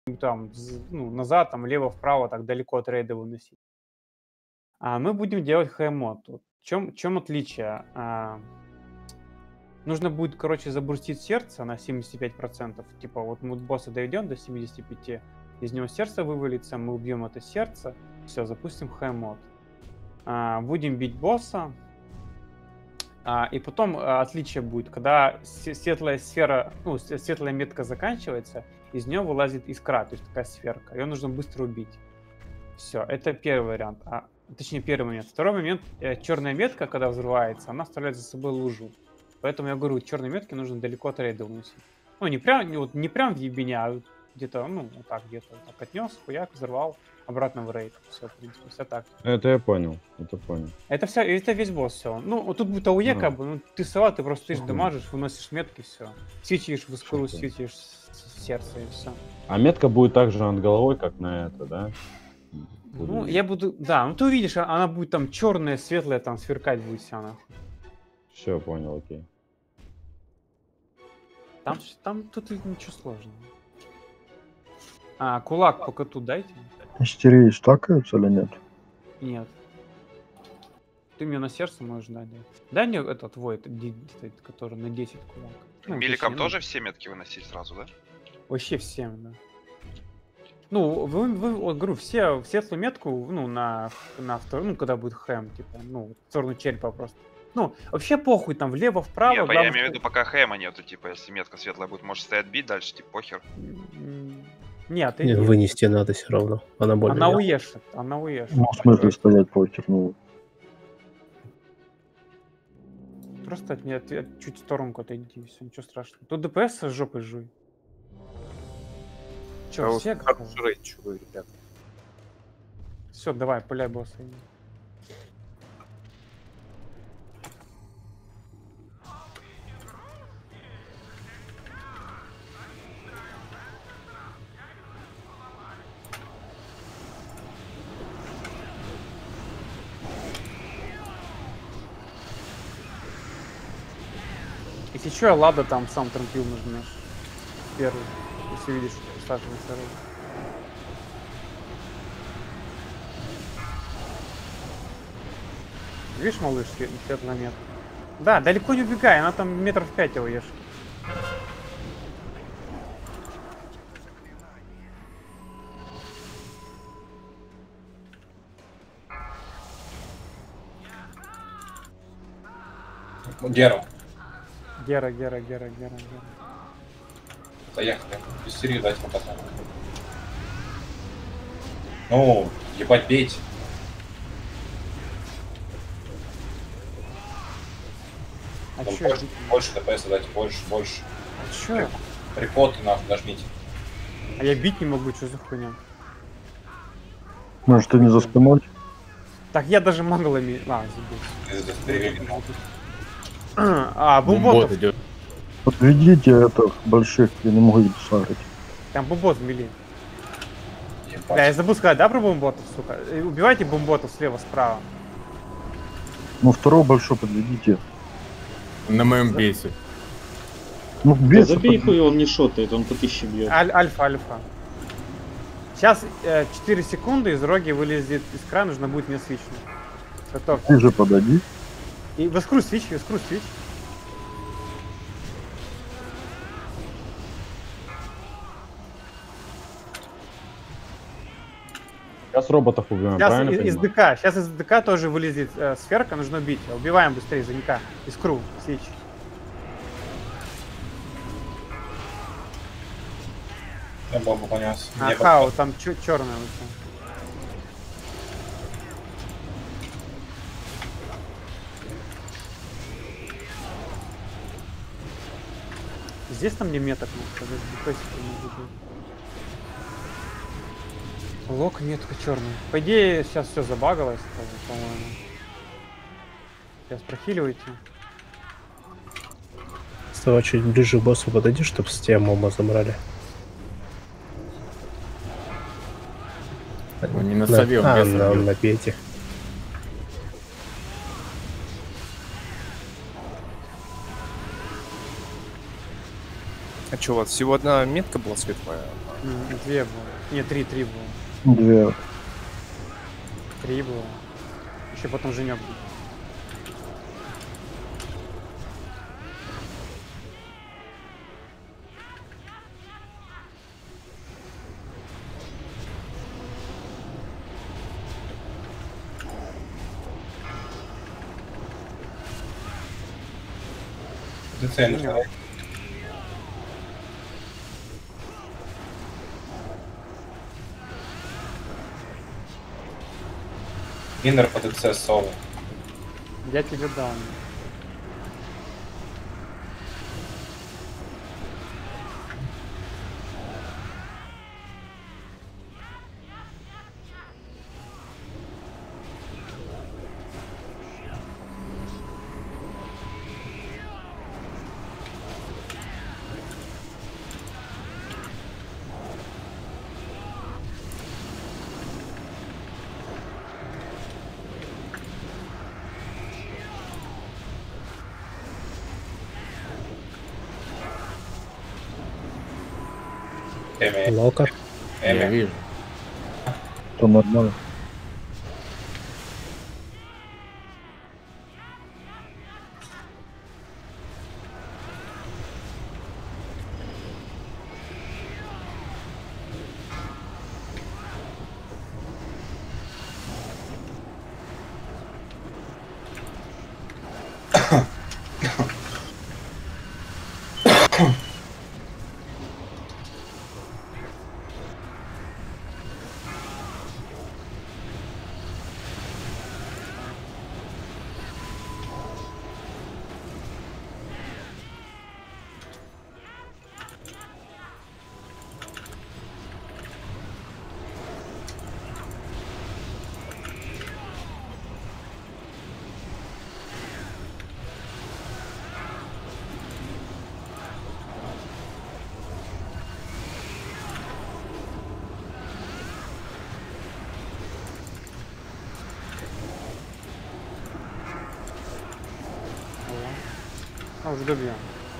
там ну, назад, там влево-вправо, так далеко от рейда выносить. А мы будем делать хэм-мод. В чем отличие? Нужно будет, короче, забрустить сердце на 75%. Типа вот мы босса доведем до 75%, из него сердце вывалится, мы убьем это сердце, все, запустим хэм-мод. Будем бить босса. И потом отличие будет, когда светлая сфера, ну, светлая метка заканчивается, из нее вылазит искра, то есть такая сферка. Ее нужно быстро убить. Все, это первый вариант. Точнее, первый момент. Второй момент, черная метка, когда взрывается, она оставляет за собой лужу. Поэтому я говорю, черные метки нужно далеко от рейда уносить. Ну, не прям в ебене, а где-то, ну, вот так где-то. Вот так отнес, хуяк, взорвал, обратно в рейд. Все, в принципе, все так. Это я понял, это понял. Это весь босс, все. Ну, вот тут будет АУЕ, как бы, ну, ты сова, ты просто стоишь, дамажишь, выносишь метки, все. Свечишь в искру, свечишь сердце и все. А метка будет также над головой, как на это, да? Ну, я буду, да, ну ты увидишь, она будет там черная, светлая, там сверкать будет вся нахуй. Все, понял, окей. Там тут ничего сложного. Кулак по коту дайте. Истерии стакаются или нет? Нет. Ты мне на сердце можешь дать. Дай мне этот твой, который на 10 кулак. Ну, Миликам тоже все метки выносить сразу, да? Вообще всем, да. Ну, вы вот, говорю, все светлую метку, ну, на вторую, ну, когда будет хэм, типа, ну, в сторону черепа просто. Ну, вообще похуй, там, влево-вправо. Нет, я имею в виду, пока хэма нету, типа, если метка светлая будет, может стоять бить дальше, типа, похер. Нет, вынести надо все равно. Она больно. Она уешит, она уешит. Ну, в смысле стоять похер, ну. Просто от меня чуть в сторонку отойди, все, ничего страшного. Тут ДПС с жопой жуй. Че, все ребят. Все, давай, пуляй босса. Если что, Лада там сам трампил нажмешь. Первый. Если видишь, что Саша на второй. Видишь, малыш, светлый метр? Да, далеко не убегай, она там метров 5 его ешь. Гера. Гера. Поехали. Истерию дать потом. Ну, ебать, бейте. Больше ДПС дать, больше. А чё? Прикоты нахуй нажмите. А я бить не могу, что за хуйня? Может, ты не за спиной? Так я даже моглами... забыл. Бумбот идет. Подведите этих больших, я не могу их сагрить. Там бумбот вмели. Да, я забыл сказать, да, про бумботов, сука? Убивайте бумботов слева-справа. Ну, второго большой подведите. На моем бейсе. Ну, без. Забей хуй, он не шотает, он по 1000 бьет. Альфа. Сейчас 4 секунды, из роги вылезет искра, нужно будет мне свичнуть. Готов. Ты же подойди. И в искру свич. Сейчас роботов убиваем, правильно понимаю? Сейчас из ДК тоже вылезет сферка, нужно убить. Убиваем быстрее за ника. Искру, свич. Я бомбу понес. Хау, там черная лучше. Здесь там не меток, лок метка черная. По идее, сейчас все забагалось, по-моему. Сейчас прохиливайте. Стало чуть ближе к боссу подойди, чтобы с тебя мома забрали. Не на сове, он на пете. А что, у вас всего одна метка была светлая? 2 было. Нет, 3 было. 2. 3 было. Еще потом Женек был. ДЦ нужно. Иннер по ДЦ соло. Я тебе дам. Лока. Я вижу. То нормально. А, уже добьем.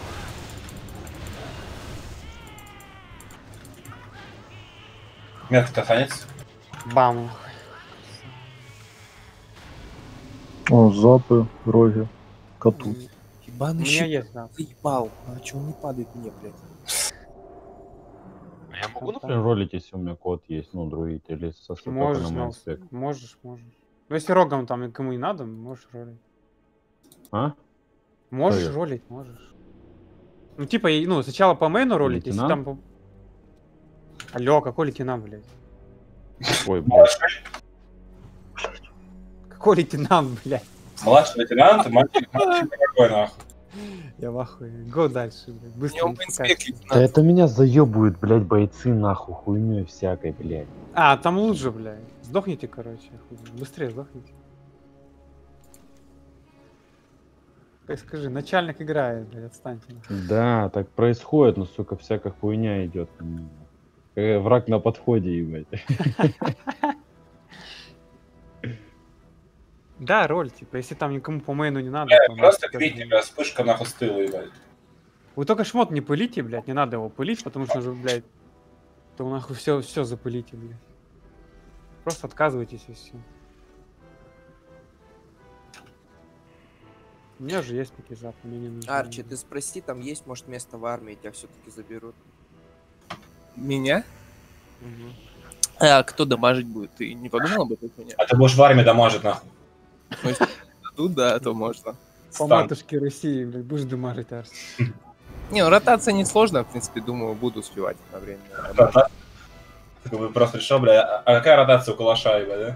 Метка останется. Бам. О, запы, роги, коту. У Ебаный меня есть, да. заебал. А чё он не падает мне, блядь? Я могу, например, ролить, если у меня код есть, ну, друид, или со только Можешь, на но... майнспек? можешь. Ну, если рогом там никому не надо, можешь ролить. А? Можешь Что я? ролить, можешь. Ну, типа, ну, сначала по мейну ролить, если Лейтенант? там... Алло, какой лейтенант, блядь? Ой, блядь. Какой лейтенант, блядь? Младший лейтенант, мальчик какой нахуй. Я в ахуе. Го дальше, блядь. Быстро. У него Да это меня заебывают, блядь, бойцы нахуй, хуйней всякой, блядь. А, там лучше, блядь. Сдохните, короче. Хуй. Быстрее сдохните. Как скажи, начальник играет, блядь, отстаньте. Да, так происходит, но, сука, всякая хуйня идет. Враг на подходе, ебать. Да, роль, типа, если там никому по мейну не надо, то... Просто крить тебя, вспышка нахуй стыла, ебать. Вы только шмот не пылите, блядь, не надо его пылить, потому что уже, блядь, то нахуй все запылите, блядь. Просто отказывайтесь и все. У меня же есть такие запы, мне не нужно. Арчи, ты спроси, там есть, может, место в армии, тебя все-таки заберут. Меня? Угу. А кто дамажить будет? Ты не подумал об этой хуйне? А ты будешь в армии дамажить, нахуй. Ну, если дадут, да, то можно. По матушке России, блядь, будешь дамажить, Арчи. Не, ну ротация несложная, в принципе, думаю, буду сливать на время. Ты просто решил, бля, а какая ротация у калаша, ебать, да?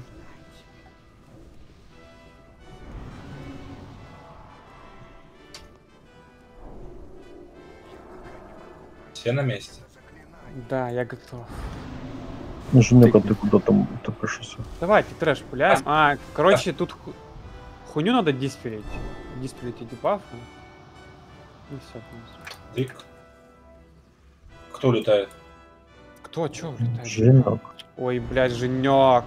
Все на месте. Да, я готов. Женек, а ты куда там топишься? Давайте трэш пуляем. А, короче, тут хуйню надо диспелить. Диспелить эти бафы. И все. Дик. Кто летает? Кто, чё летает? Женек. Ой, блядь, Женек.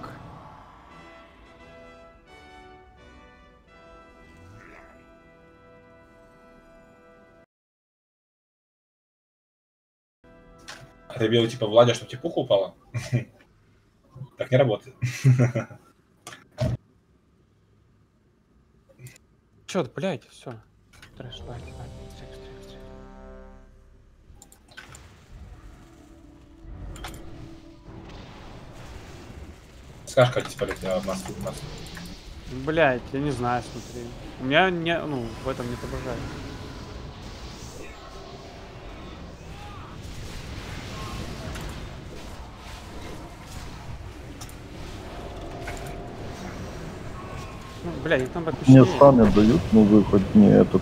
А ты бил типа Владя, чтобы типуха упала? Так не работает. Чё, блядь, все. Трэш, давай. Скажешь, как здесь полетела в Москву. Блядь, я не знаю, смотри. У меня не, ну, в этом не отображается. Ну, блядь, их надо Мне кучнее. сами дают, но выход не этот.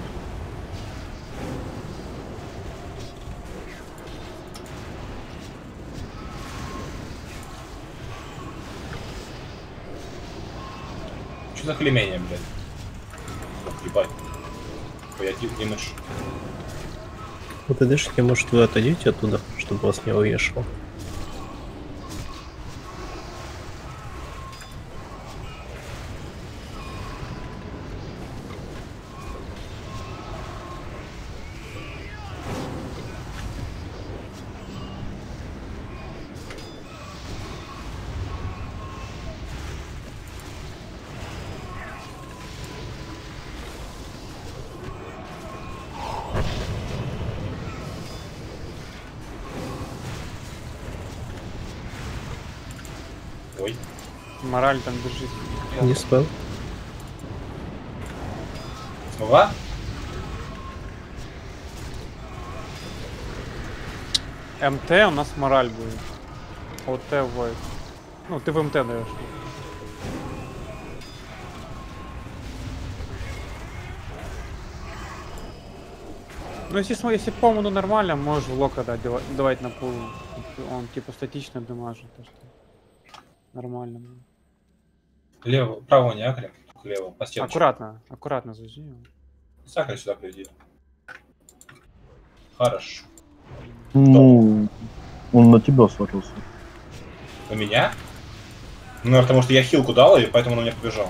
Что за клемение, блядь? Ебать. Я не мышь. Вот и дышите, может вы отойдете оттуда, чтобы вас не увешал. Ой. Мораль там держит. Не спал. Смогла? МТ у нас мораль будет. ОТ войд. Ну, ты в МТ даешь. Ну, если по-моему нормально, можешь в лока давать на пул. Он типа статично дамажит. Так что нормально. Лево, право не акрем, лево, по стенке. Аккуратно зажги его. Сакры сюда приведи. Хорошо. Ну, он на тебя свалился. У меня? Ну, потому что я хилку дал, и поэтому он у меня побежал.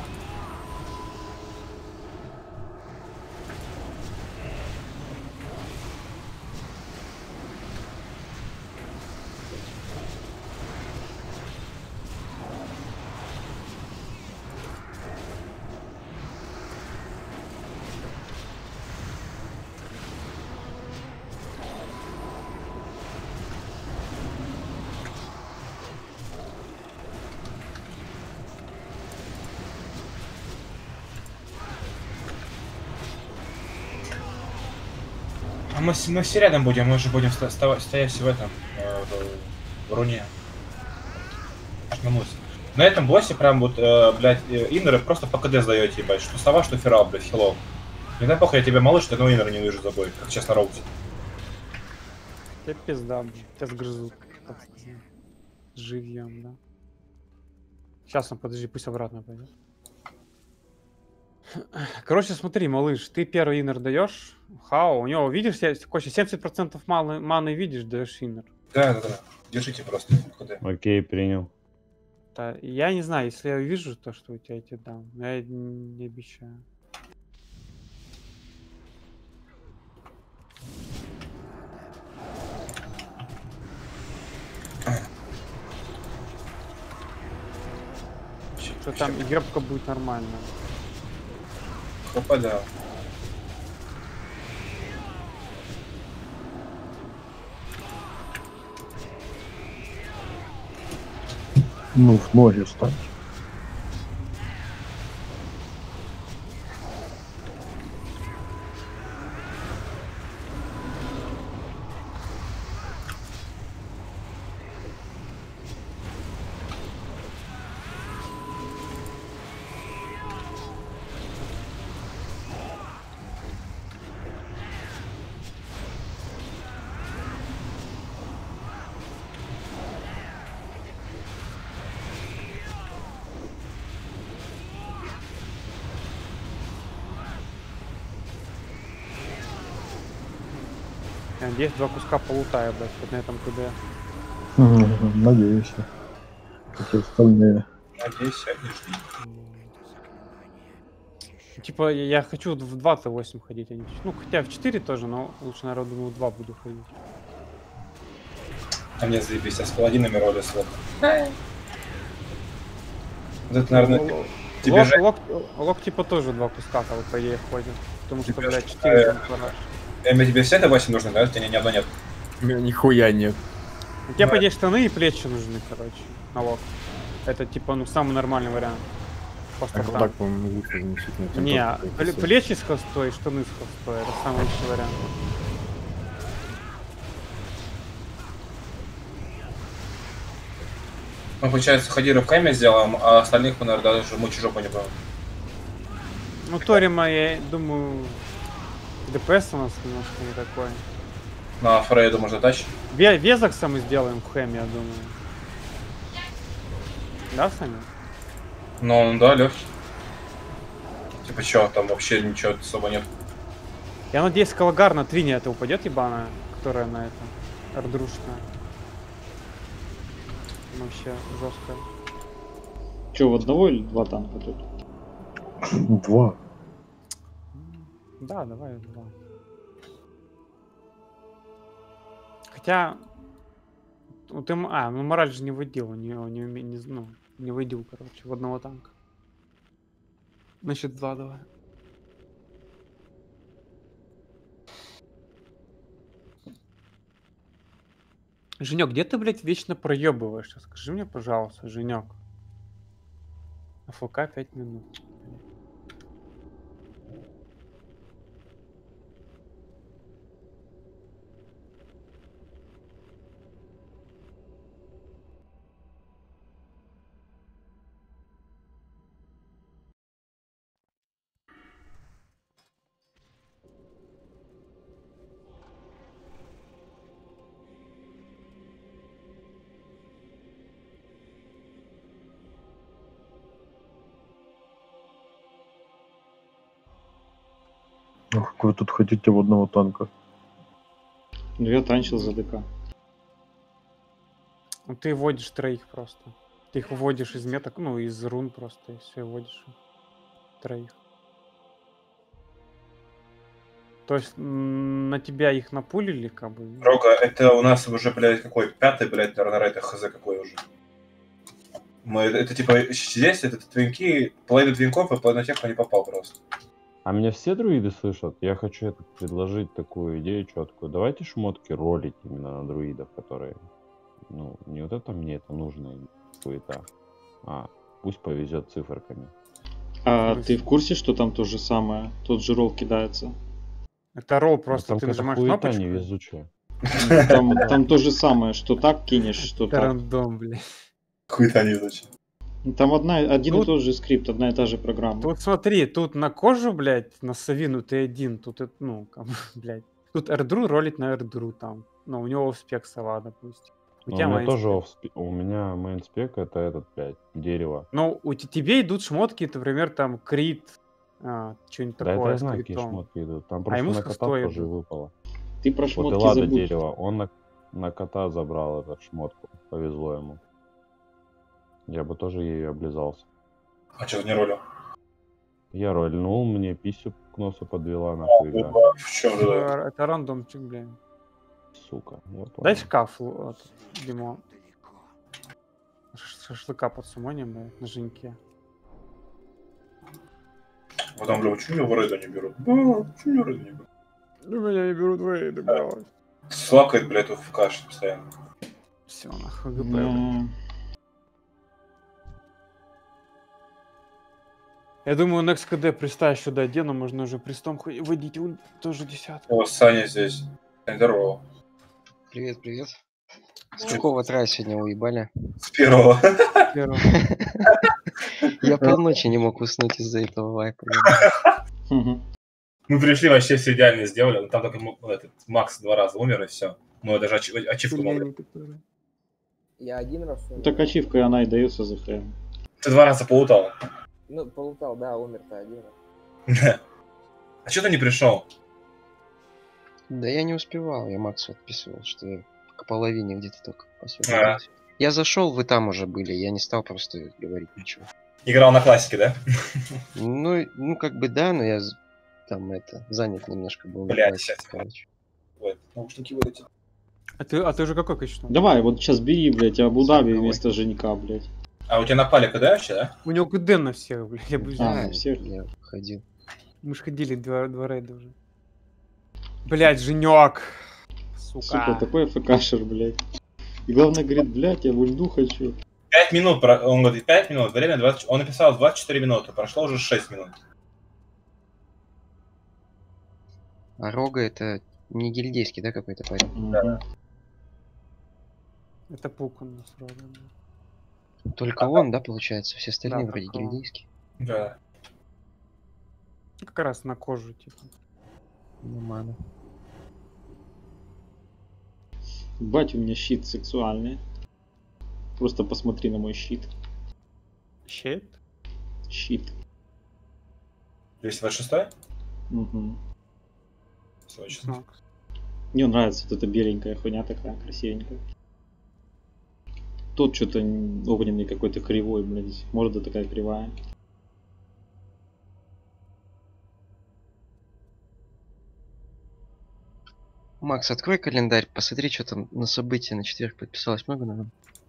А мы все рядом будем, мы же будем стоять в этом, в руне. Очнулся. На этом боссе прям вот, блядь, иннеры просто по КД сдаете, ебать. Что сова, что ферал, блядь, хилов. Не дай похуй, я тебя малыш, ты одного иннера не вижу за бой, как сейчас на роуте. Тебе пизда, блин. Тебя сгрызут. Так сказать. Живьем, да. Сейчас он, подожди, пусть обратно пойдет. Короче, смотри, малыш, ты первый иннер даешь. Хао, у него, видишь, Костя, 70% маны видишь, даешь иннер. Да. Держите просто. КД. Окей, принял. Да, я не знаю, если я вижу то, что у тебя, я тебе дам. Я не обещаю. Что там играбка будет нормально. Попадал. Ну, в ноги встать. Я надеюсь, 2 куска полутаю, блядь, хоть на этом КД. Надеюсь. Как и остальные. Надеюсь, не жди. Типа, я хочу в 2Т8 ходить, а не в... Ну, хотя в 4 тоже, но лучше, наверное, думаю, в 2 буду ходить. А мне заебись, я с паладинами роли слот. Вот это, наверное, тебе же... Лок типа тоже 2 куска, как по идее ходит. Потому что, Тебе блядь, же, 4 там параш. тебе все это 8 нужно, да? Тебе ни одной нет. У меня нихуя нет. Тебе, по идее, штаны и плечи нужны, короче, на лок. Это, типа, ну, самый нормальный вариант. По А стартам. так, по-моему, лучше значительно. чем Не, тот, который все. плечи с хостой, штаны с хостой. Это самый лучший вариант. Мы, получается, Хадира в кайме сделаем, а остальных мы, наверное, даже мучи жопу не будем. Ну, Торима, я думаю, ДПС у нас немножко не такой. На Фрейду можно тащить. Везакса мы сделаем в хэме, я думаю. Да, Саня? Ну, да, легкий. Типа, чё, там вообще ничего особо нет. Я надеюсь, Калагар на Твине это упадет, ебаная, которая на этом ардрушная. Вообще жестко. Че, в одного или 2 танка тут? 2. Да, давай 2. Хотя... Ну, ты, ну мораль же не выдел, не выдел, короче, в одного танка. Значит, 2 давай. Женек, где ты, блядь, вечно проебываешься? Скажи мне, пожалуйста, Женек. АФК 5 минут. Ну, как вы тут хотите в одного танка? Ну я танчил за ДК. Ну, ты вводишь троих просто. Ты их выводишь из меток, ну, из рун просто, и все, вводишь их. Троих. То есть на тебя их напулили, как бы? Рога, это у нас уже, блядь, какой? 5-й, блядь, наверное, это хз какой уже. Мы, это типа, здесь, это твинки, половина твинков, и половина тех, кто не попал просто. А меня все друиды слышат? Я хочу предложить такую идею четкую. Давайте шмотки ролить именно на друидов, которые... Ну, не вот это мне это нужно, хуета. А, пусть повезет циферками. А ты в курсе, что там то же самое? Тот же ролл кидается? Это ролл просто, там ты какая-то нажимаешь хуета кнопочку. невезучая. Там то же самое, что так кинешь, что Это так. рандом, блядь. Хуета не зачем. Там один и Тут- тот же скрипт, одна и та же программа. Тут смотри, тут на кожу, блядь, на Савину ты один, тут, ну, как бы, блядь. Тут эрдру ролить на эрдру там. Ну, у него спек сова, допустим. У Но тебя у меня майнспек. тоже у меня мейнспек это этот, блядь, дерево. Ну, тебе идут шмотки, например, там, крит, что-нибудь Да такое. это я с знаю, какие критом. шмотки идут. Там ему просто с на кота хостой тоже идут. выпало. Ты про Вот и шмотки ладно забудь. дерево, он на кота забрал эту шмотку. Повезло ему. Я бы тоже ею облизался. А что, не ролил? Я рольнул, мне писю к носу подвела нахуй игра. В чем же? Это рандомчик, блядь. Сука. я понял. Дай шкаф, Димон. Шашлыка под сумонем, блядь, на женьке. Потом, бля, почему меня в рейду не берут? Почему меня в рейду не берут? Ну, меня не берут в рейды, блядь. Слакает, блядь, в каше постоянно. Все, нахуй, ГП, блядь. Я думаю, Next KD приставь сюда одену, можно уже пристом водить тоже 10. О, Саня здесь. Сань, здорово. Привет, привет. С какого трая сегодня уебали? С первого. Я полночи не мог уснуть из-за этого вайпа. Мы пришли, вообще все идеально сделали. но Там только этот Макс 2 раза умер, и все. Мы даже ачивку могли. Я один раз умер. Так ачивка, она и дается за ХМ. Ты 2 раза полутал. Ну, полутал, да, умер-то один раз. А что ты не пришел? Да я не успевал, я Максу отписывал, что я к половине где-то только освободился. Я зашел, вы там уже были, я не стал просто говорить ничего. Играл на классике, да? Ну как бы да, но я там занят немножко был. Блядь, сейчас. Короче. Вот, наушники вылетели. А ты уже какой качнул? Давай, вот сейчас бери, блядь, Абу-Даби Давай. вместо Женька, блядь. А у тебя напали КД вообще, да? У него КД на всех, блядь. Я бы взял. А, всех? Я ходил. Мы ж ходили два рейда уже. Блять, Женек. Сука, такой ФКшер, блядь. И главное, говорит, блядь, я в ульду хочу. 5 минут, он говорит, 5 минут, время 20, он написал 24 минуты, прошло уже 6 минут. А Рога это не гильдейский, да, какой-то парень? Да. Это Пукан у нас Рога. Только он, да, получается? Все остальные Да, вроде только он. гильдейские. Да. Как раз на кожу, типа. Ну, мана. Бать, у меня щит сексуальный. Просто посмотри на мой щит. Щит? Щит. 226? Угу. Сочно. Мне нравится вот эта беленькая хуйня такая, красивенькая. Тот что-то огненный какой-то кривой, блядь. Морда такая кривая. Макс, открой календарь, посмотри, что там на события на четверг подписалось много, наверное.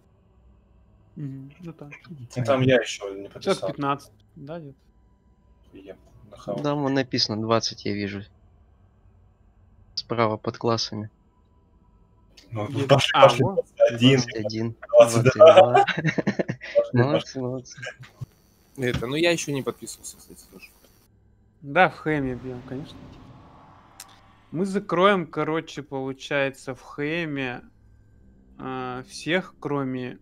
Ну так. Ну, там я еще не подписал. Сейчас 15, да, где-то? Я нахавал. Там вон написано 20, я вижу. Справа под классами. Ну, Где-то- пошли, вот. 21, 21, 22. 22. Молодцы, молодцы. Это, ну я еще не подписывался, кстати, тоже. Да, в Хэме бьем, конечно. Мы закроем, короче, получается, в Хэме всех, кроме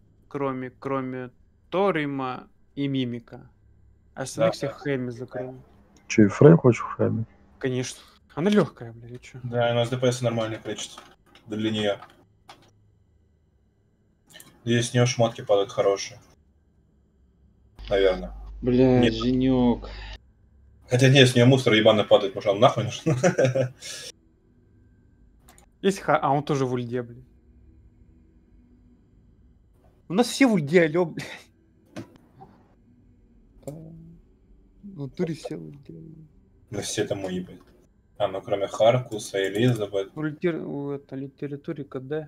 Торима и Мимика. Остальных Да, всех да. в Хэме закроем. Че, и Фрей хочешь в хаме? Конечно. Она легкая, блядь, чё? Да, у нас ДПС нормально прячется. Для нее. Здесь с нее шмотки падают хорошие. Наверное. Блядь, Нет. Женек. Хотя нет, с нее мусор ебаный падает, может он нахуй нужен? Есть а он тоже в ульде, блядь. У нас все в ульде, алё, блядь. В натуре все в ульде. Да все там ебать. А, ну кроме Харкуса, Элизабет. В литературе КД.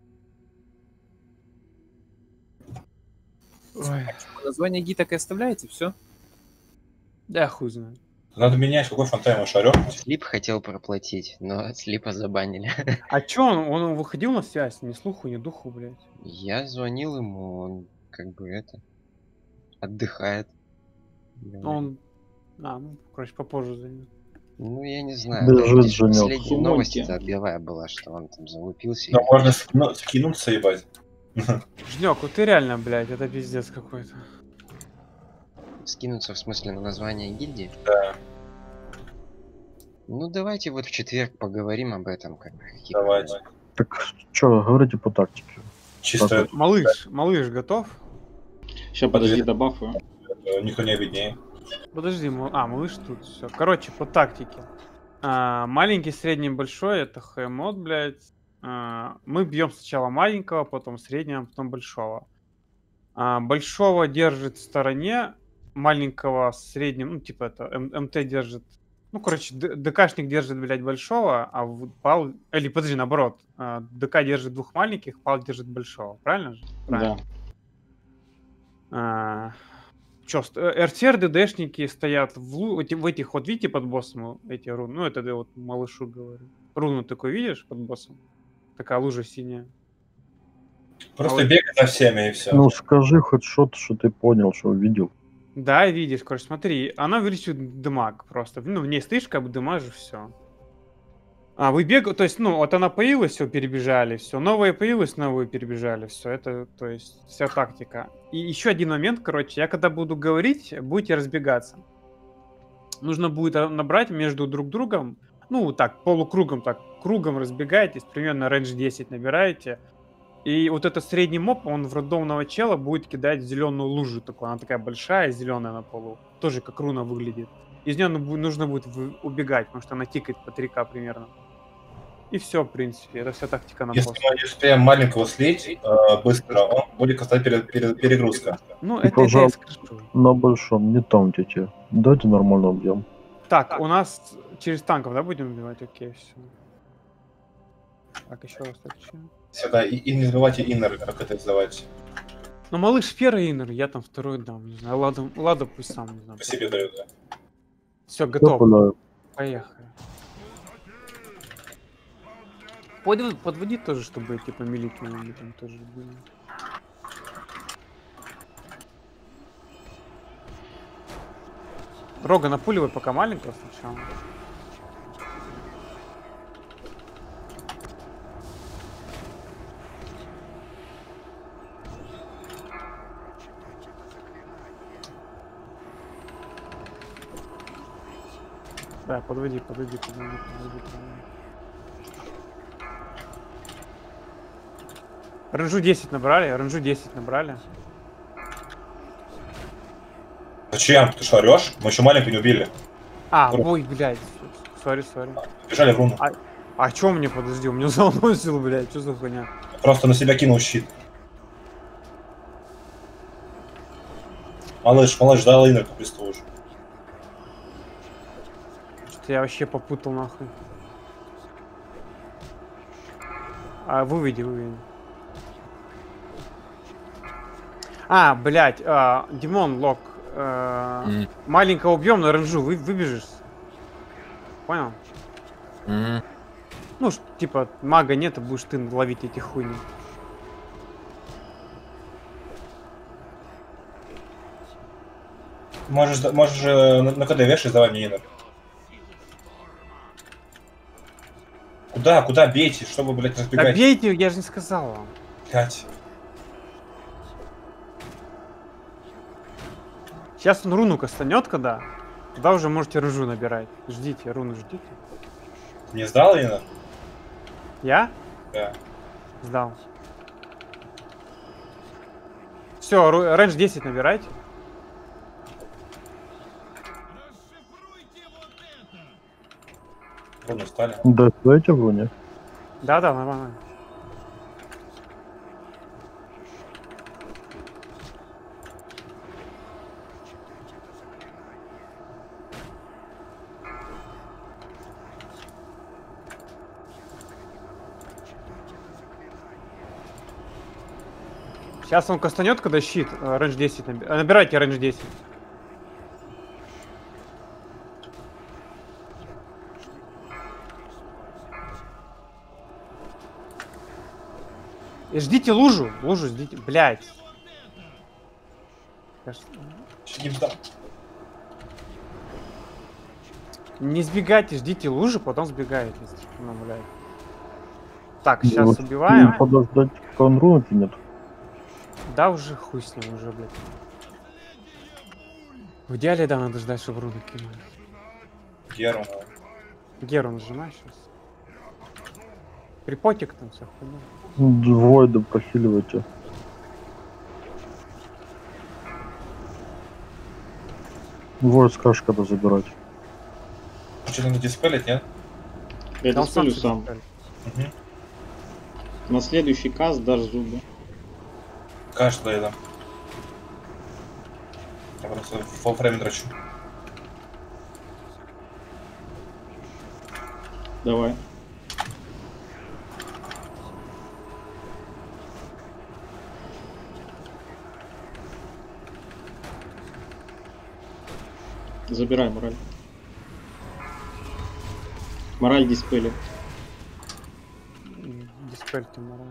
Ой, Название ги так и оставляете, все? да хуй знает. Надо менять, какой фантайм шарек. Слип хотел проплатить, но Слипа забанили. А чё он выходил на связь? Ни слуху, ни духу, блядь. Я звонил ему, он как бы это отдыхает. Он... ну, короче, попозже займет. Ну, я не знаю. Да, Да, жесть, видишь, Женёк. последняя Сумоньте. новость-то объявая была, что он там залупился. Да и- можно скинуться, ебать. Жнёк, вот ты реально, блядь, это пиздец какой-то. Скинуться в смысле на название гильдии? Да, Ну, давайте вот в четверг поговорим об этом. Какие давайте. Так что, говорите по тактике. Чисто Малыш готов? Сейчас подожди, добавлю. никто не виднее. Подожди, малыш тут, все. Короче, по тактике. Маленький, средний, большой, это хмод, блядь. Мы бьем сначала маленького, потом среднего, потом большого. Большого держит в стороне, маленького в среднем, ну, типа это, МТ держит. Ну, короче, ДКшник держит, блядь, большого, а Пал... Или, подожди, наоборот. ДК держит двух маленьких, Пал держит большого. Правильно же? Правильно. Да. Чё, РТР, ДДшники стоят в этих, вот видите, под боссом эти руны? Ну, это я вот малышу говорю. Руну такой видишь под боссом? Такая лужа синяя. Просто бегай за всеми и все. Ну скажи хоть что-то, что ты понял, что увидел. Да, видишь, короче, смотри, она увеличивает дамаг просто. Ну, в ней стоишь, как бы дамажишь, все. Вы бегаете, то есть, ну, вот она появилась, все, перебежали, все. Новая появилась, новую перебежали, все. Это, то есть, вся тактика. И еще один момент, короче, я когда буду говорить, будете разбегаться. Нужно будет набрать между друг другом, ну, так, полукругом, так, кругом разбегаетесь, примерно рейндж 10 набираете. И вот этот средний моб, он в рандомного чела будет кидать зеленую лужу такую. Она такая большая, зеленая на полу. Тоже как руна выглядит. Из нее нужно будет убегать, потому что она тикает по 3К примерно. И все, в принципе. Это вся тактика на Если босса. мы не успеем маленького слить быстро, он будет оставить перегрузка. Ну, И, это я пожалуйста, скажу. на большом, не таунтите. Дайте нормально объем. Так, у нас через танков, да, будем убивать? Окей, все. Так, еще раз, так, еще. Сюда, и не забывайте иннер, как это называется. Ну, малыш первый иннер, я там второй дам, не знаю. Ладно, пусть сам, не знаю. По себе даю, да. Все, готов. Тополя. Поехали. Подводи тоже, чтобы типа милики там тоже были. Рога напуливай пока маленького сначала. Да, подводи. Ренжу 10 набрали. Зачем? Ты что, орешь? Мы еще маленькую не убили. Ой, блядь. Сори. Бежали в руну. А чё мне, подожди, у меня заносил, блядь, что за хуйня? Просто на себя кинул щит. Малыш, дай иннер по присту уже. Что-то я вообще попутал нахуй. Выведи. Блядь, Димон, лок. Маленького убьем, на ренжу выбежишь. Понял? Ну, типа, мага нет, а будешь ты ловить эти хуйни. Можешь на КД вешать, давай мне иннер. Куда бейте, чтобы, блядь, разбегать? Да бейте, я же не сказал вам. Блядь. Сейчас он руну кастанет, когда уже можете рыжу набирать. Ждите, руну ждите. Не сдал иннер? Я? Да. Сдал. Все, рейндж 10 набирайте. Руну стали. Да, дайте в руне. Да, нормально. Сейчас он кастанет, когда щит, рейндж 10 набирайте рейндж 10. И ждите лужу ждите, блядь. Не сдал. Не сбегайте, ждите лужи, потом сбегаете. Ну, блядь. Так, сейчас Вот убиваем. Подождать, пока он руну кинет. Да уже хуй с ним уже, блядь. В идеале, да, надо ждать, чтобы руны кинули. Геру нажимай сейчас. Припотик там вся хуйня. Войда прохиливайте. Войд скажешь, когда забирать. Что-то надо диспелить, нет? Я Там диспелю сам сам. На следующий каст дашь зубы. Кажется, да, я дам. Я просто фоллфрейм дрочу. Давай. Забирай мораль. Мораль диспели. Диспель ты мораль.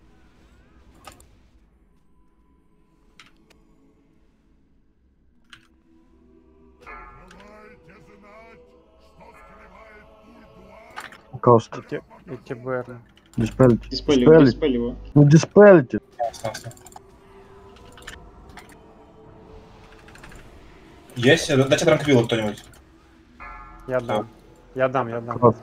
Каст. Эти БР. Диспелите. Диспели его. Ну диспелите. Есть? Дайте транквилу кто-нибудь. Я дам. Я дам. Каст.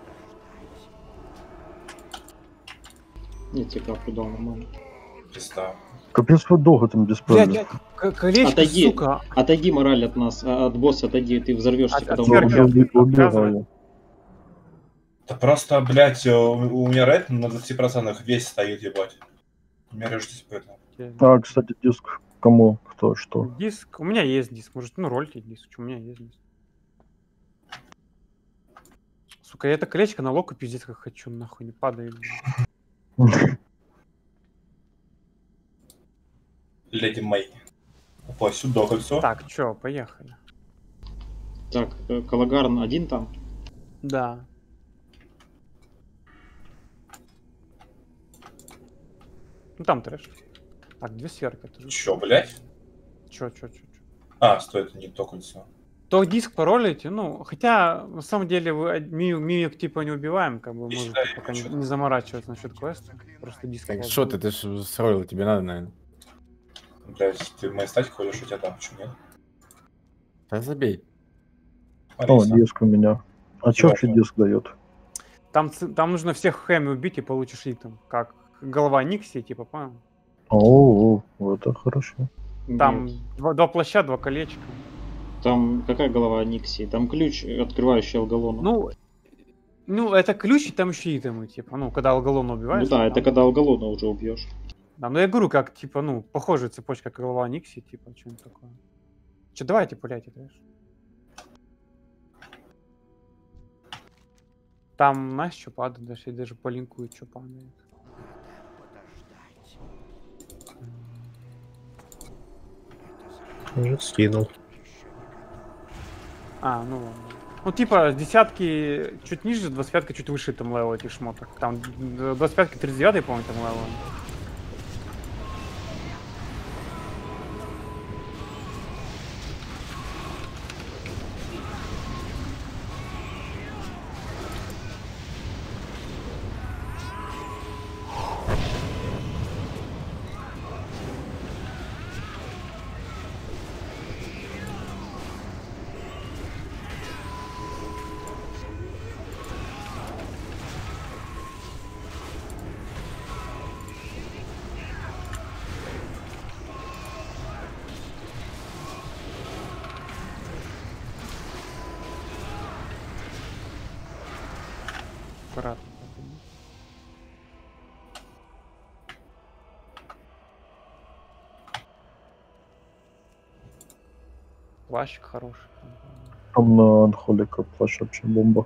Не, тебе каплю дал нормально. Пизда. Капец вы долго там диспелили. Блядь, колечко, Отойди. сука. Отойди мораль от нас, от босса отойди, ты взорвешься, когда он отвергни. умрет. Убегаю. Да просто, блядь, у меня рейд на 20% весь стоит, ебать. У меня режь здесь поэтому. Кстати, диск. Кому? Кто? Что? Диск. У меня есть диск. Может, ну, рольте диск. У меня есть диск. Сука, я это колечко на локу пиздец как хочу, нахуй не падает. Леди Мэй. Опа, сюда кольцо. Так, чё, поехали. Так, Калагарн один там. Да. Ну там трэш. Так, 2 сферки тоже. Чё, блядь? Чё. А, стой, это не то кольцо. То диск паролите, ну, хотя, на самом деле, вы мимик типа не убиваем, как бы, Иди можете сюда, пока чё-то. не заморачиваться насчет квеста. Просто диск. Так, паролить. что ты ж сроил, тебе надо, наверное. Блядь, ты в моей статике ходишь, у тебя там, почему нет? Да забей. О, Алиса. диск у меня. А чё вообще Чего? диск дает? Там нужно всех хэми убить и получишь итем. Как голова Никси, типа, понял? О, это хорошо. Там Нет. 2 плаща, 2 колечка. Там какая голова Никси? Там ключ, открывающий Алгалону. Ну, это ключ, и там еще итемы, типа, ну, когда Алгалона убиваешь. Ну да, там- это когда Алгалона уже убьешь. Да, ну я говорю, как, типа, ну, похожая цепочка, как голова Никси, типа, что-нибудь такое. Че, давайте пуляйте, знаешь. Там, знаешь, что падает, даже по линку что падает. Уже скинул. А, ну ладно. Ну, типа, с десятки чуть ниже, 25 чуть выше там левел этих шмоток. Там 25 39, по-моему, там левел. Аккуратно. Плащик хороший. Там на Анхолика плащ вообще бомба.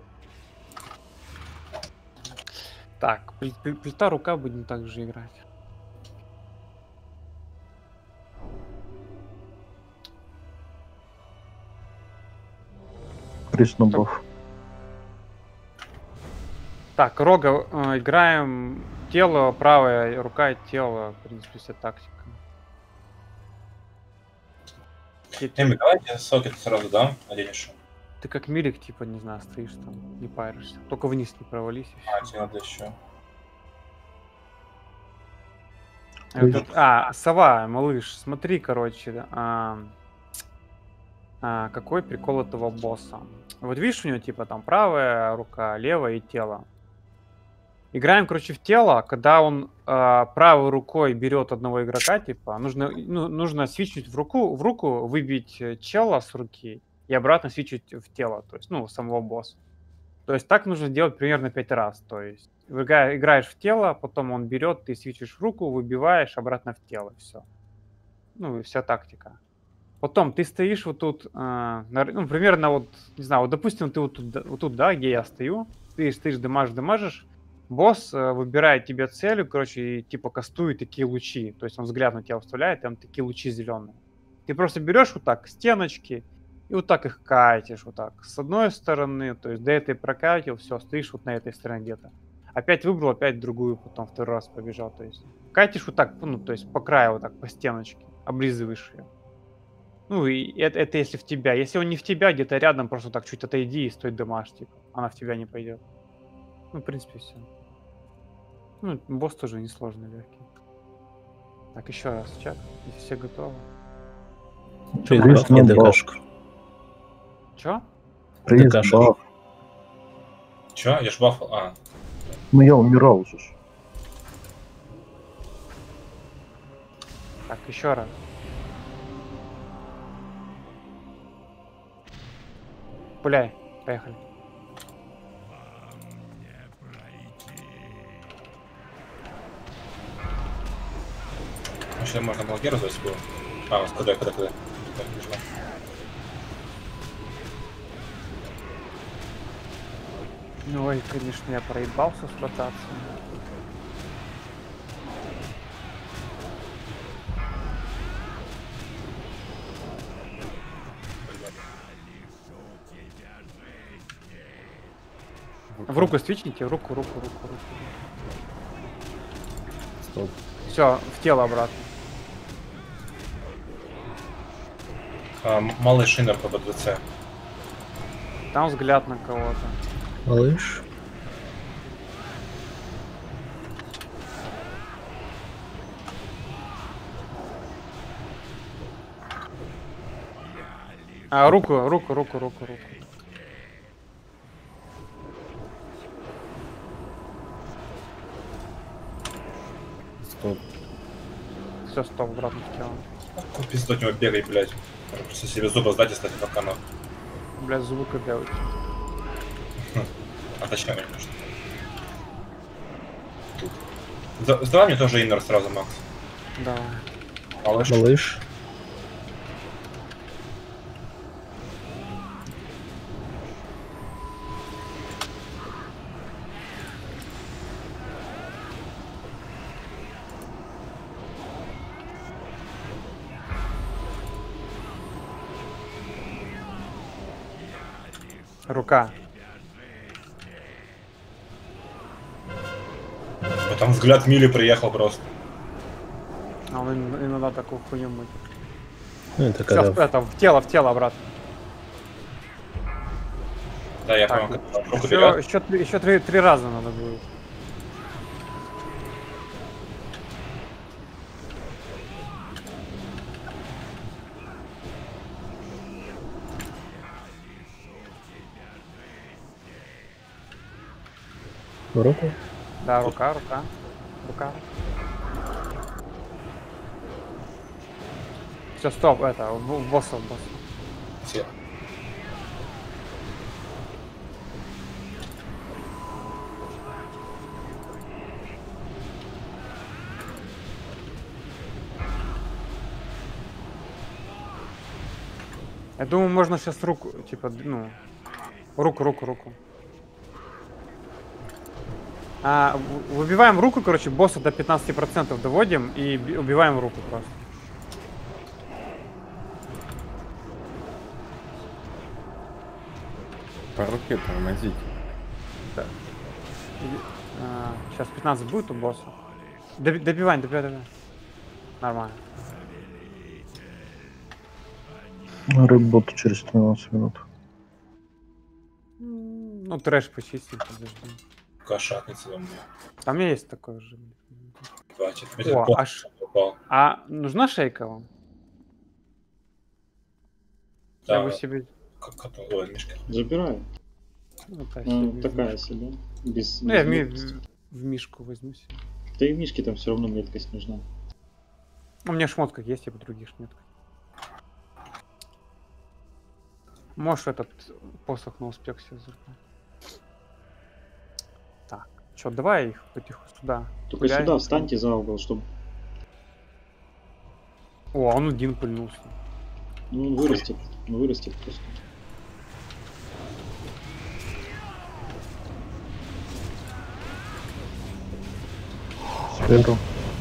Так, плита рука будем так же играть. Крис на баф. Так, Рога, играем тело, правая рука и тело, в принципе, вся тактика. Эми, давай я сокет сразу дам, наденешь. Ты как милик, типа, не знаю, стоишь там, не паришься. Только вниз не провались и А, всё. тебе надо еще. Сова, малыш, смотри, короче, какой прикол этого босса. Вот видишь, у него типа там правая рука, левая и тело. Играем, короче, в тело, когда он правой рукой берет одного игрока, типа, нужно свичить в руку, выбить чела с руки и обратно свичить в тело, то есть, ну, самого босса. То есть так нужно делать примерно 5 раз, то есть играешь в тело, потом он берет, ты свичишь в руку, выбиваешь обратно в тело, все. Ну и вся тактика. Потом ты стоишь вот тут, ну, примерно вот, не знаю, вот допустим, ты вот тут, да, где я стою, стоишь, дамажишь, босс выбирает тебе целью, короче, и типа кастует такие лучи, то есть он взгляд на тебя вставляет, там такие лучи зеленые. Ты просто берешь вот так стеночки и вот так их катишь, вот так, с одной стороны, то есть до этой прокатил, все, стоишь вот на этой стороне где-то. Опять выбрал, опять другую, потом второй раз побежал, то есть катишь вот так, ну, то есть по краю вот так, по стеночке, облизываешь ее. Ну, и это если в тебя. Если он не в тебя, где-то рядом, просто так чуть отойди и стой дамаж, типа. Она в тебя не пойдет. Ну, в принципе, все. Ну, босс тоже несложный, легкий. Так, еще раз, чат. Если все готовы. Крис Не на баф. ДКшку. Че? Крис ДКшка. баф. Че? Я ж бафал. А, Ну я умирал же. Так, еще раз. Пуляй, поехали. вообще можно блокировать было. А, вот куда? Так, нажимай. Ну, ой, конечно, я проебался с ротацией. В руку свечните, в руку. Стоп. Все, в тело обратно. Малыш инер по БДЦ. Там взгляд на кого-то. Малыш. А, руку. Стоп. Все, стоп, обратно в тело. Пиздец от него бегай, блядь. Может, просто себе зубы сдать и стать ваканом. Блядь, зубы капелки. А точнее, конечно. Сдавай мне тоже иннер сразу, Макс. Давай. Малыш. Малыш. Рука. Там взгляд Мили приехал просто. А он иногда такую хуйню мыть. Ну, это Сейчас когда... это, в тело обратно. Да, я Так, понял, как руку берет. еще три раза надо будет. В руку? Да, рука. Все, стоп, это, в босса. Все. Я думаю, можно сейчас руку, типа, ну, руку. Выбиваем руку, короче, босса до 15% доводим и убиваем руку просто. По руке тормозить. Да. Сейчас 15 будет у босса. Добивай. Нормально. Работа через 13 минут. Ну, трэш почистить, подожди. Кошатница во мне. Там есть такой же. Хватит. А нужна шейка вам? Да. Я бы себе... Ой, мишка. Забираю. Ну, Такая себе. Без, ну, я в мишку возьму себе. Да и в мишке там все равно меткость нужна. У меня шмотка есть, я по других шмотках. Можешь этот посох на успех себе забрать. Так, чё, давай их потихоньку сюда. Только сюда встаньте за угол, чтобы... О, он один пыльнулся. Ну, он вырастет просто. Сверху.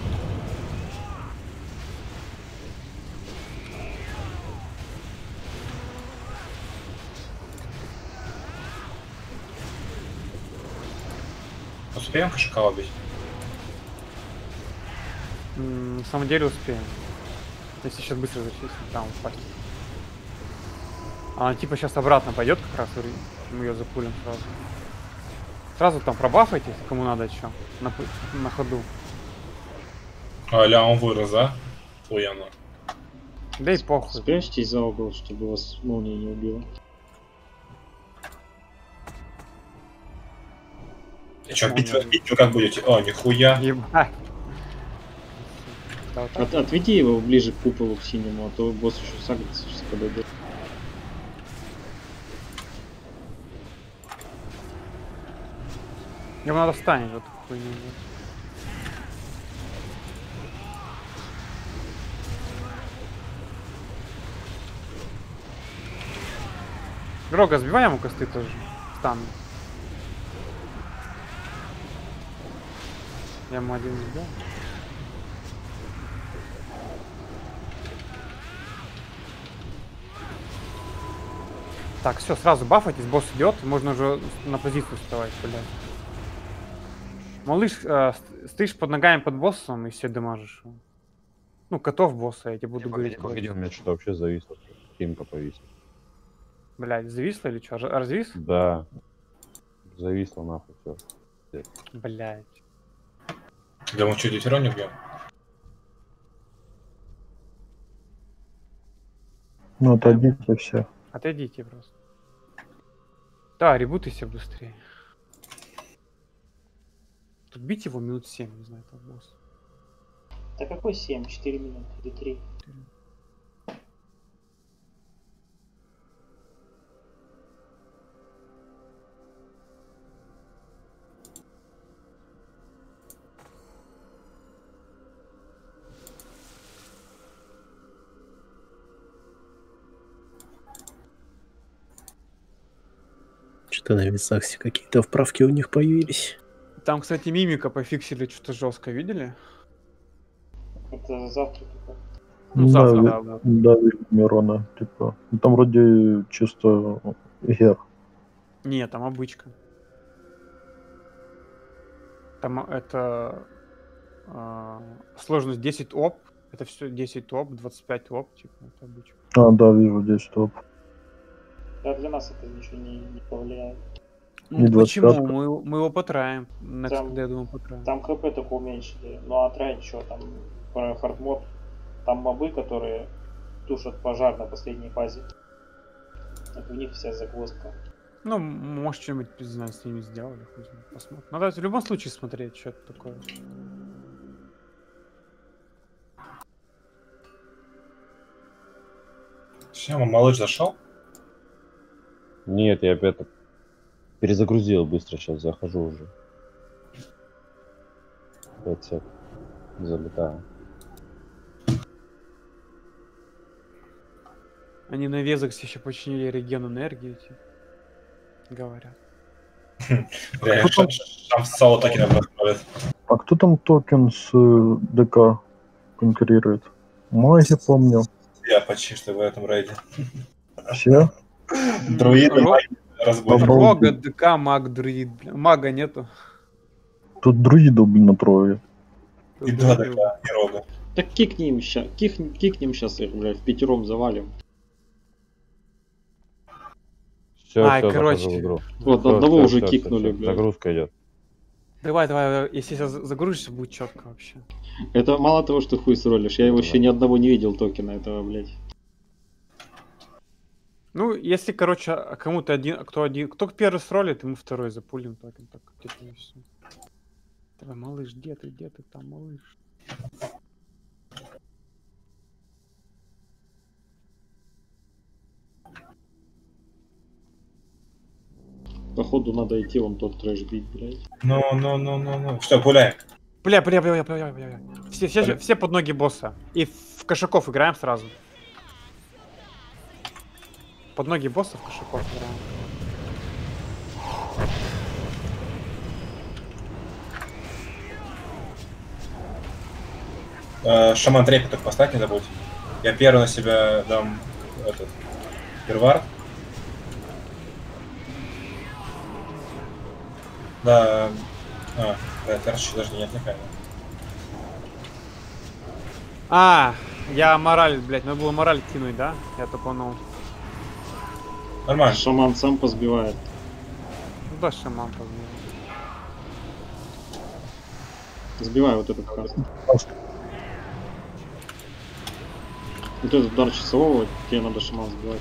Успеем кошака убить? На самом деле успеем. Если сейчас быстро зачистим, там упасть. Она типа сейчас обратно пойдет как раз, мы ее запулим сразу. Сразу там пробафайте, если кому надо что, на ходу. Аля, он вырос, да? Хуяно. Да и похуй. Спрячьтесь за угол, чтобы вас молния не убила. И что, бить вы как будете? О, нихуя. Ебать. Отведи его ближе к куполу, к синему, а то босс еще сагрится, сейчас подойдет. Ему надо встанет вот хуйню. Рога, сбивай ему косты тоже. Стан. Я ему один не сделал. Так, все, сразу бафайтесь, босс идет, можно уже на позицию вставать, блядь. Малыш, стоишь под ногами под боссом и все дамажишь. Ну, котов босса, я тебе буду говорить. Погоди, у меня что-то вообще зависло. Тимка повисла. Блядь, зависло или что? Развис? Да. Зависло нахуй все. Блядь. Да мы что, дютерон не бьем? Ну, отойдите все. Отойдите просто. Да, ребутайся быстрее. Тут бить его минут 7, не знаю, там босс. Да какой 7? 4 минуты или 3? Что-то на Висаксе какие-то вправки у них появились. Там, кстати, мимика пофиксили что-то жестко, видели? Это завтра только. Ну, завтра, да, вот. Да, Мирона, типа. Ну, там вроде чисто гер. Не, там обычка. Там это сложность 10 оп. Это все 10 оп, 25 оп, типа, это обычка. А, да, вижу, здесь топ. Да, для нас это ничего не повлияет. Не Ну, почему? 25. Мы его потраем. Там- Я думаю, потраем. Там КП только уменьшили. Ну а трать что там? Про хардмод. Там мобы, которые тушат пожар на последней фазе. Это у них вся загвоздка. Ну, может, что-нибудь, не знаю, с ними сделали, хуй знает, посмотрим. Надо в любом случае смотреть, что это такое. Все, малыш зашел? Нет, я опять так перезагрузил быстро, сейчас захожу уже. 5 сек. Залетаю. Они на Везаксе еще починили реген энергии, типа, говорят. Реально, там соло таки набрали. А кто там токен с ДК конкурирует? Маги, помню. Я почти что в этом рейде. Все? Друиды, маги, разбойники. Рога, ДК, маг, друид. Бля. Мага нету. Тут друидов, блин, на трое. И два ДК, и рога. Так кикнем сейчас их, блядь, в пятером завалим. Все, Ай, все, короче. захожу в игру. Вот Всё, одного всё, уже всё, кикнули, всё, блядь. загрузка идет. Давай, если сейчас загрузишься, будет четко вообще. Это мало того, что хуй сролишь, я Да. вообще ни одного не видел токена этого, блядь. Ну, если, короче, кому-то кто первый сролит, ему второй запулим токен. Так, типа, и всё. Давай, малыш, где ты там, малыш? Походу надо идти вон тот трэш бить, блядь. Ну. Что, пуляем? Бля. Все под ноги босса. И в кошаков играем сразу. Под ноги босса в кошаков играем. Шаман трепетов поставь, не забудь. Я первый на себя дам этот первард. Да. Терч, даже не отвлекай. Я мораль, блядь, надо было мораль кинуть, да? Я тупанул. Нормально. Шаман сам позбивает. Ну да, шаман побил. Сбивай вот этот каст. Вот этот удар часового, тебе надо шаман сбивать.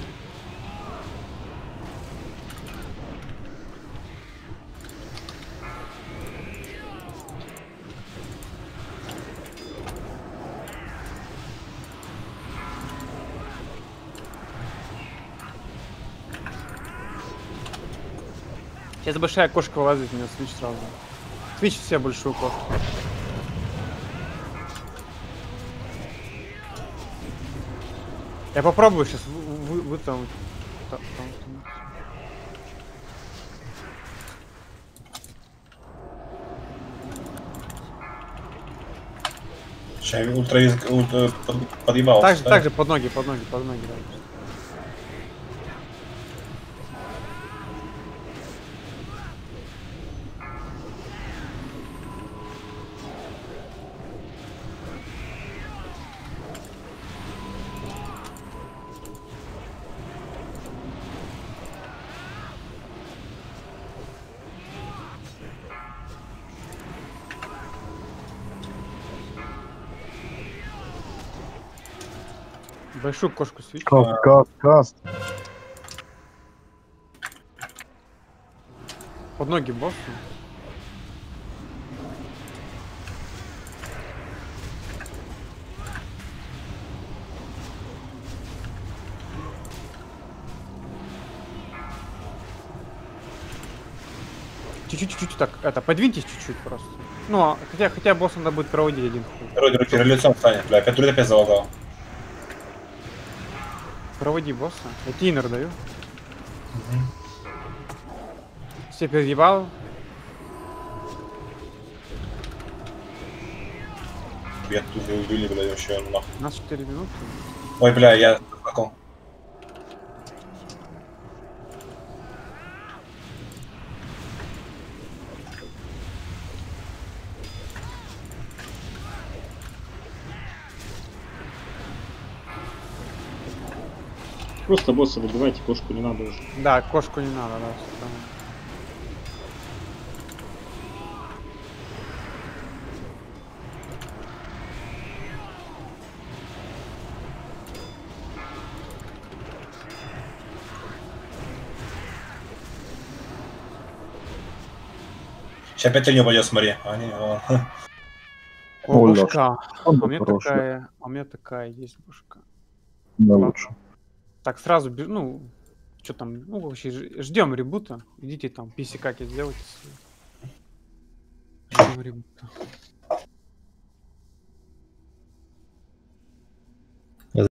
Сейчас большая кошка вылазит, меня свич сразу. Свич все большую кошку. Я попробую сейчас вы там. Я подъебал. Так же под ноги, да. Большую кошку свич. Каст. Под ноги боссу. Чуть-чуть так, это, подвиньтесь чуть-чуть просто. Ну, хотя босс надо будет проводить один хуй. Руки лицом встанет, бля, опять опять залагал. Проводи босса. Я тинер даю. Все переебал. Я тут убили, бля, вообще нахуй. У нас 4 минуты. Ой, бля, я каком? Просто босса выбивайте, кошку не надо уже. Да, кошку не надо, да. Всё правильно. Сейчас опять ты не упадет, смотри. О, Ой, башка. А он у меня хороший. такая есть башка. Да, лучше. Так, сразу, ну, что там, ну, вообще, ждем ребута. Идите там, писикаки сделайте. Ждем ребута.